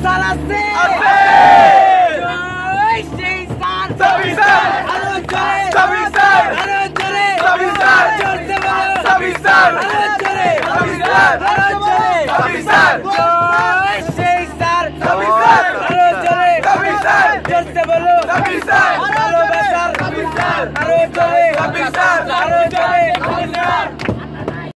সাল আছে জয় সেই স্যার সবই স্যার আরো জোরে সবই স্যার আরো জোরে সবই স্যার জোরসে বলো সবই স্যার আরো জোরে সবই স্যার আরো জোরে সবই স্যার জয় সেই স্যার সবই স্যার আরো জোরে সবই স্যার জোরসে বলো সবই স্যার ভালোবাসার সবই স্যার আরো জোরে সবই স্যার আরো